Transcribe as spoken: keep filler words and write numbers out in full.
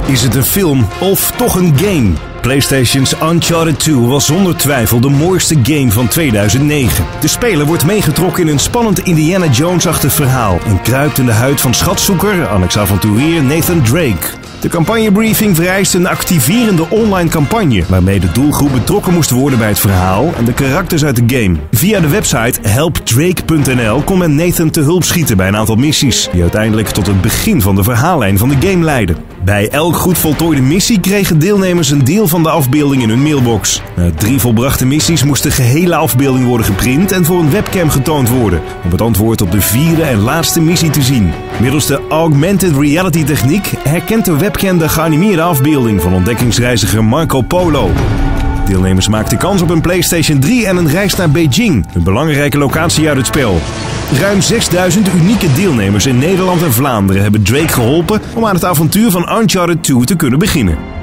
Is het een film of toch een game? PlayStation's Uncharted twee was zonder twijfel de mooiste game van tweeduizend negen. De speler wordt meegetrokken in een spannend Indiana Jones-achtig verhaal en kruipt in de huid van schatzoeker, annex-avonturier Nathan Drake. De campagnebriefing vereist een activerende online campagne, waarmee de doelgroep betrokken moest worden bij het verhaal en de karakters uit de game. Via de website help drake punt n l kon men Nathan te hulp schieten bij een aantal missies, die uiteindelijk tot het begin van de verhaallijn van de game leidden. Bij elk goed voltooide missie kregen deelnemers een deel van de afbeelding in hun mailbox. Na drie volbrachte missies moest de gehele afbeelding worden geprint en voor een webcam getoond worden, om het antwoord op de vierde en laatste missie te zien. Middels de augmented reality techniek herkent de webcam de geanimeerde afbeelding van ontdekkingsreiziger Marco Polo. Deelnemers maakten kans op een PlayStation drie en een reis naar Beijing, een belangrijke locatie uit het spel. Ruim zesduizend unieke deelnemers in Nederland en Vlaanderen hebben Drake geholpen om aan het avontuur van Uncharted twee te kunnen beginnen.